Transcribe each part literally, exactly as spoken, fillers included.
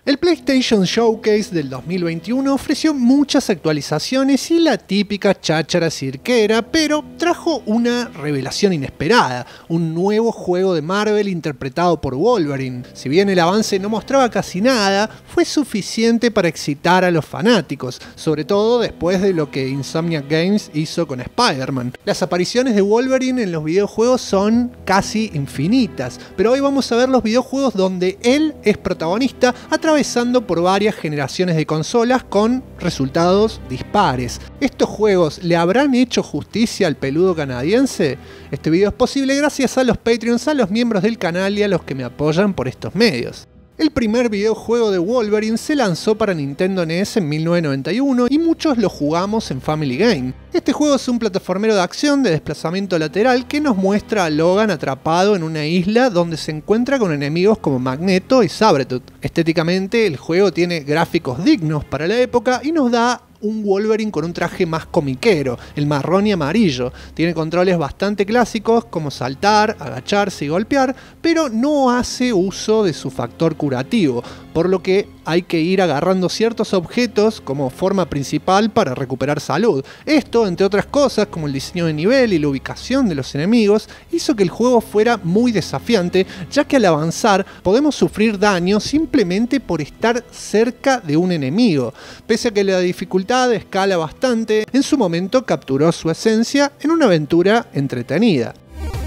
El PlayStation Showcase del dos mil veintiuno ofreció muchas actualizaciones y la típica cháchara cirquera, pero trajo una revelación inesperada, un nuevo juego de Marvel interpretado por Wolverine. Si bien el avance no mostraba casi nada, fue suficiente para excitar a los fanáticos, sobre todo después de lo que Insomniac Games hizo con Spider-Man. Las apariciones de Wolverine en los videojuegos son casi infinitas, pero hoy vamos a ver los videojuegos donde él es protagonista a través atravesando por varias generaciones de consolas con resultados dispares. ¿Estos juegos le habrán hecho justicia al peludo canadiense? Este video es posible gracias a los Patreons, a los miembros del canal y a los que me apoyan por estos medios. El primer videojuego de Wolverine se lanzó para Nintendo N E S en mil novecientos noventa y uno y muchos lo jugamos en Family Game. Este juego es un plataformero de acción de desplazamiento lateral que nos muestra a Logan atrapado en una isla donde se encuentra con enemigos como Magneto y Sabretooth. Estéticamente el juego tiene gráficos dignos para la época y nos da un Wolverine con un traje más comiquero, el marrón y amarillo. Tiene controles bastante clásicos como saltar, agacharse y golpear, pero no hace uso de su factor curativo, por lo que hay que ir agarrando ciertos objetos como forma principal para recuperar salud. Esto, entre otras cosas, como el diseño de nivel y la ubicación de los enemigos, hizo que el juego fuera muy desafiante, ya que al avanzar podemos sufrir daño simplemente por estar cerca de un enemigo. Pese a que la dificultad escala bastante, en su momento capturó su esencia en una aventura entretenida.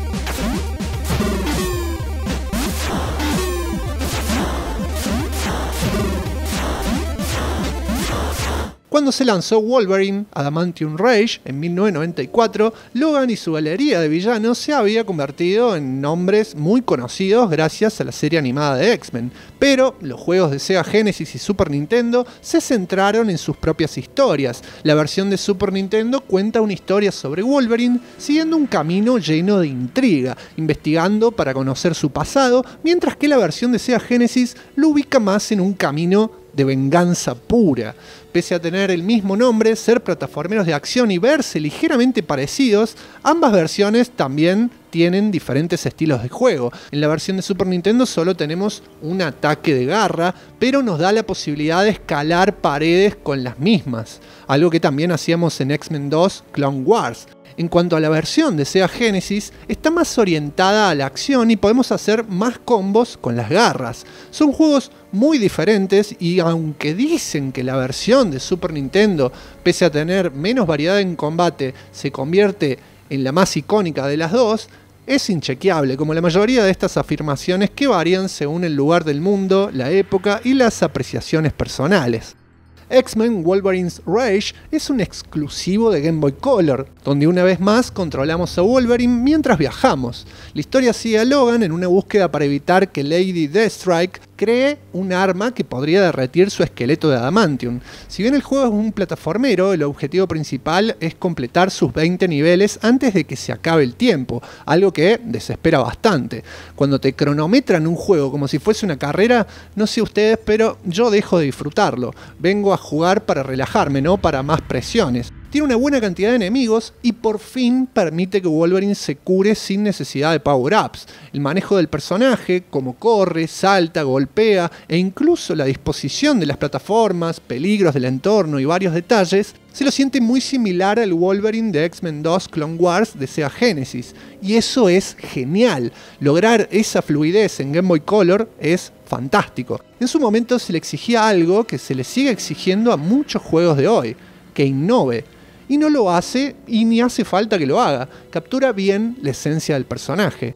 Cuando se lanzó Wolverine Adamantium Rage en mil novecientos noventa y cuatro, Logan y su galería de villanos se había convertido en nombres muy conocidos gracias a la serie animada de X-Men, pero los juegos de Sega Genesis y Super Nintendo se centraron en sus propias historias. La versión de Super Nintendo cuenta una historia sobre Wolverine siguiendo un camino lleno de intriga, investigando para conocer su pasado, mientras que la versión de Sega Genesis lo ubica más en un camino de venganza pura. Pese a tener el mismo nombre, ser plataformeros de acción y verse ligeramente parecidos, ambas versiones también tienen diferentes estilos de juego. En la versión de Super Nintendo solo tenemos un ataque de garra, pero nos da la posibilidad de escalar paredes con las mismas, algo que también hacíamos en X-Men dos Clone Wars. En cuanto a la versión de Sega Genesis, está más orientada a la acción y podemos hacer más combos con las garras. Son juegos muy diferentes y aunque dicen que la versión de Super Nintendo, pese a tener menos variedad en combate, se convierte en la más icónica de las dos, es inchequeable, como la mayoría de estas afirmaciones que varían según el lugar del mundo, la época y las apreciaciones personales. X-Men Wolverine's Rage es un exclusivo de Game Boy Color, donde una vez más controlamos a Wolverine mientras viajamos. La historia sigue a Logan en una búsqueda para evitar que Lady Deathstrike cree un arma que podría derretir su esqueleto de adamantium. Si bien el juego es un plataformero, el objetivo principal es completar sus veinte niveles antes de que se acabe el tiempo, algo que desespera bastante. Cuando te cronometran un juego como si fuese una carrera, no sé ustedes, pero yo dejo de disfrutarlo. Vengo a jugar para relajarme, no para más presiones. Tiene una buena cantidad de enemigos y por fin permite que Wolverine se cure sin necesidad de power-ups. El manejo del personaje, como corre, salta, golpea e incluso la disposición de las plataformas, peligros del entorno y varios detalles, se lo siente muy similar al Wolverine de X-Men dos Clone Wars de Sega Genesis. Y eso es genial. Lograr esa fluidez en Game Boy Color es fantástico. En su momento se le exigía algo que se le sigue exigiendo a muchos juegos de hoy, que innove. Y no lo hace y ni hace falta que lo haga. Captura bien la esencia del personaje.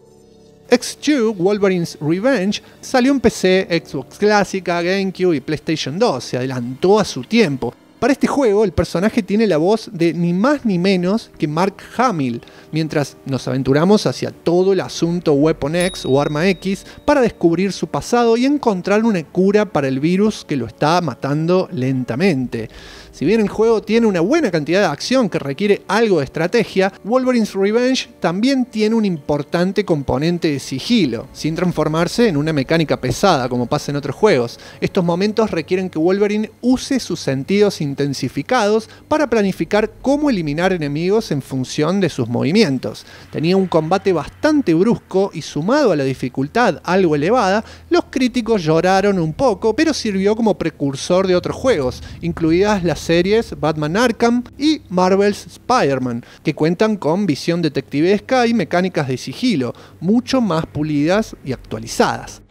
X dos Wolverine's Revenge salió en P C, Xbox clásica, GameCube y PlayStation dos. Se adelantó a su tiempo. Para este juego, el personaje tiene la voz de ni más ni menos que Mark Hamill, mientras nos aventuramos hacia todo el asunto Weapon X o Arma X para descubrir su pasado y encontrar una cura para el virus que lo está matando lentamente. Si bien el juego tiene una buena cantidad de acción que requiere algo de estrategia, Wolverine's Revenge también tiene un importante componente de sigilo, sin transformarse en una mecánica pesada como pasa en otros juegos. Estos momentos requieren que Wolverine use sus sentidos intensificados para planificar cómo eliminar enemigos en función de sus movimientos. Tenía un combate bastante brusco y, sumado a la dificultad algo elevada, los críticos lloraron un poco, pero sirvió como precursor de otros juegos, incluidas las series Batman Arkham y Marvel's Spider-Man, que cuentan con visión detectivesca y mecánicas de sigilo, mucho más pulidas y actualizadas.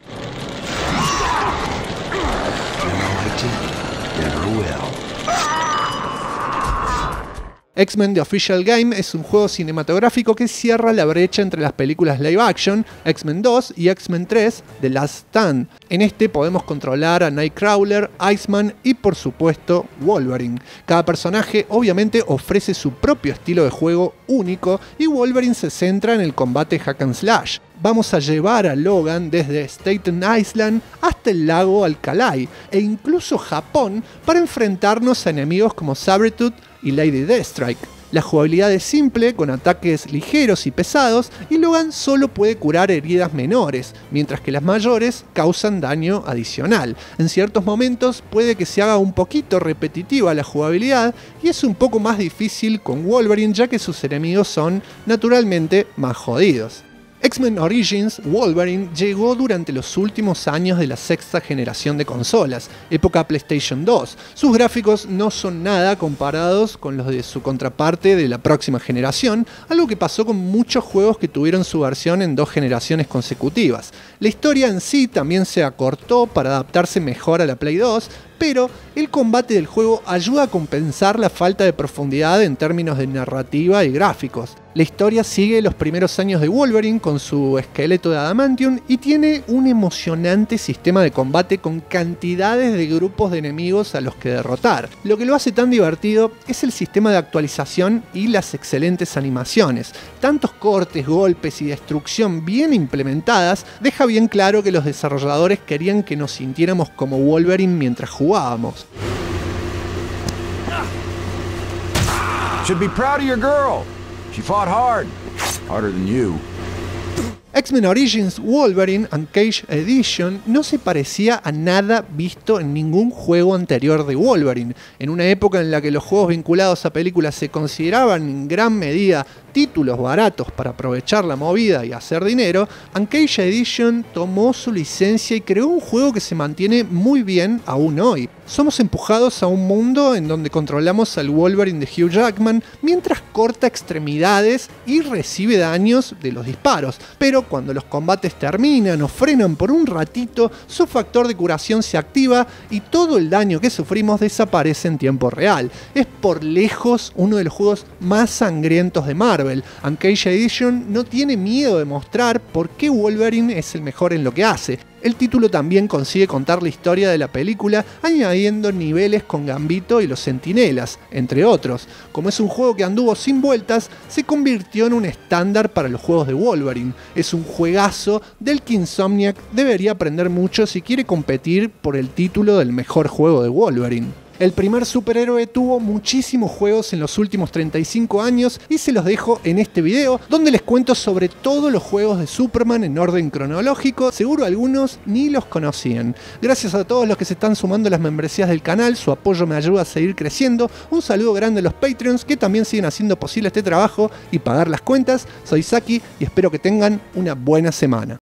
X-Men The Official Game es un juego cinematográfico que cierra la brecha entre las películas live action, X-Men dos y X-Men tres, The Last Stand. En este podemos controlar a Nightcrawler, Iceman y por supuesto Wolverine. Cada personaje obviamente ofrece su propio estilo de juego único y Wolverine se centra en el combate hack and slash. Vamos a llevar a Logan desde Staten Island hasta el lago Alcalay e incluso Japón para enfrentarnos a enemigos como Sabretooth y Lady Deathstrike. La jugabilidad es simple, con ataques ligeros y pesados, y Logan solo puede curar heridas menores, mientras que las mayores causan daño adicional. En ciertos momentos puede que se haga un poquito repetitiva la jugabilidad, y es un poco más difícil con Wolverine, ya que sus enemigos son naturalmente más jodidos. X-Men Origins Wolverine llegó durante los últimos años de la sexta generación de consolas, época PlayStation dos. Sus gráficos no son nada comparados con los de su contraparte de la próxima generación, algo que pasó con muchos juegos que tuvieron su versión en dos generaciones consecutivas. La historia en sí también se acortó para adaptarse mejor a la Play dos, pero el combate del juego ayuda a compensar la falta de profundidad en términos de narrativa y gráficos. La historia sigue los primeros años de Wolverine con su esqueleto de adamantium y tiene un emocionante sistema de combate con cantidades de grupos de enemigos a los que derrotar. Lo que lo hace tan divertido es el sistema de actualización y las excelentes animaciones. Tantos cortes, golpes y destrucción bien implementadas deja bien claro que los desarrolladores querían que nos sintiéramos como Wolverine mientras jugábamos. Should be proud of your girl. She fought hard. Harder than you. X-Men Origins Wolverine Uncaged Edition no se parecía a nada visto en ningún juego anterior de Wolverine. En una época en la que los juegos vinculados a películas se consideraban en gran medida títulos baratos para aprovechar la movida y hacer dinero, Uncaged Edition tomó su licencia y creó un juego que se mantiene muy bien aún hoy. Somos empujados a un mundo en donde controlamos al Wolverine de Hugh Jackman mientras corta extremidades y recibe daños de los disparos, pero cuando los combates terminan o frenan por un ratito, su factor de curación se activa y todo el daño que sufrimos desaparece en tiempo real. Es por lejos uno de los juegos más sangrientos de Marvel. Uncaged Edition no tiene miedo de mostrar por qué Wolverine es el mejor en lo que hace. El título también consigue contar la historia de la película añadiendo niveles con Gambito y los Centinelas, entre otros. Como es un juego que anduvo sin vueltas, se convirtió en un estándar para los juegos de Wolverine. Es un juegazo del que Insomniac debería aprender mucho si quiere competir por el título del mejor juego de Wolverine. El primer superhéroe tuvo muchísimos juegos en los últimos treinta y cinco años y se los dejo en este video donde les cuento sobre todos los juegos de Superman en orden cronológico. Seguro algunos ni los conocían. Gracias a todos los que se están sumando a las membresías del canal, su apoyo me ayuda a seguir creciendo. Un saludo grande a los Patreons que también siguen haciendo posible este trabajo y pagar las cuentas. Soy Saki y espero que tengan una buena semana.